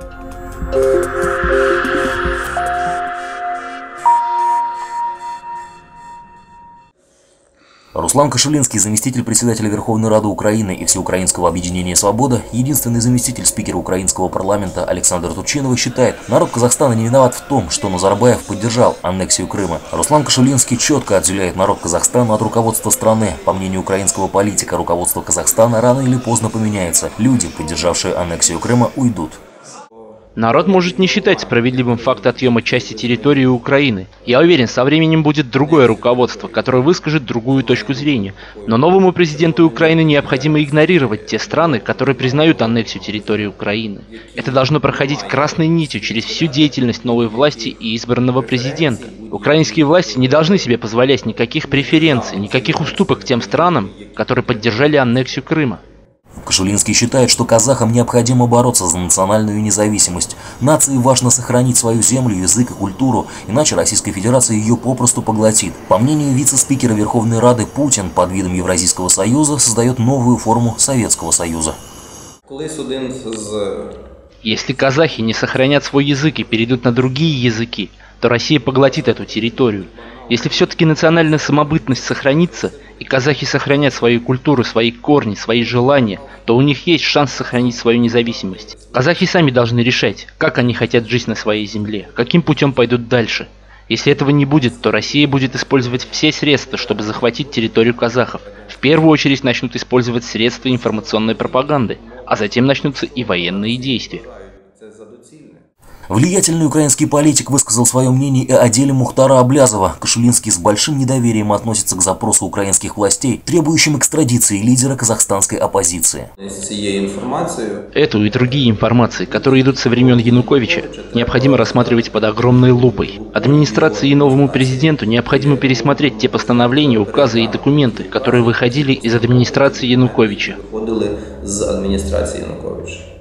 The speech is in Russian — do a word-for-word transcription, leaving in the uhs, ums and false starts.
Руслан Кошулинский, заместитель председателя Верховной Рады Украины и Всеукраинского объединения «Свобода», единственный заместитель спикера украинского парламента Александр Турчинов считает, народ Казахстана не виноват в том, что Назарбаев поддержал аннексию Крыма. Руслан Кошулинский четко отделяет народ Казахстана от руководства страны. По мнению украинского политика, руководство Казахстана рано или поздно поменяется. Люди, поддержавшие аннексию Крыма, уйдут. Народ может не считать справедливым факт отъема части территории Украины. Я уверен, со временем будет другое руководство, которое выскажет другую точку зрения. Но новому президенту Украины необходимо игнорировать те страны, которые признают аннексию территории Украины. Это должно проходить красной нитью через всю деятельность новой власти и избранного президента. Украинские власти не должны себе позволять никаких преференций, никаких уступок тем странам, которые поддержали аннексию Крыма. Кошулинский считает, что казахам необходимо бороться за национальную независимость. Нации важно сохранить свою землю, язык и культуру, иначе Российская Федерация ее попросту поглотит. По мнению вице-спикера Верховной Рады, Путин под видом Евразийского союза создает новую форму Советского Союза. Если казахи не сохранят свой язык и перейдут на другие языки, то Россия поглотит эту территорию. Если все-таки национальная самобытность сохранится, и казахи сохранят свою культуру, свои корни, свои желания, то у них есть шанс сохранить свою независимость. Казахи сами должны решать, как они хотят жить на своей земле, каким путем пойдут дальше. Если этого не будет, то Россия будет использовать все средства, чтобы захватить территорию казахов. В первую очередь начнут использовать средства информационной пропаганды, а затем начнутся и военные действия. Влиятельный украинский политик высказал свое мнение и о деле Мухтара Аблязова. Кошулинский с большим недоверием относится к запросу украинских властей, требующим экстрадиции лидера казахстанской оппозиции. Эту и другие информации, которые идут со времен Януковича, необходимо рассматривать под огромной лупой. Администрации и новому президенту необходимо пересмотреть те постановления, указы и документы, которые выходили из администрации Януковича.